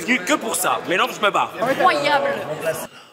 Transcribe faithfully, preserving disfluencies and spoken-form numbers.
venu que pour ça. Mais non, je me barre. Incroyable.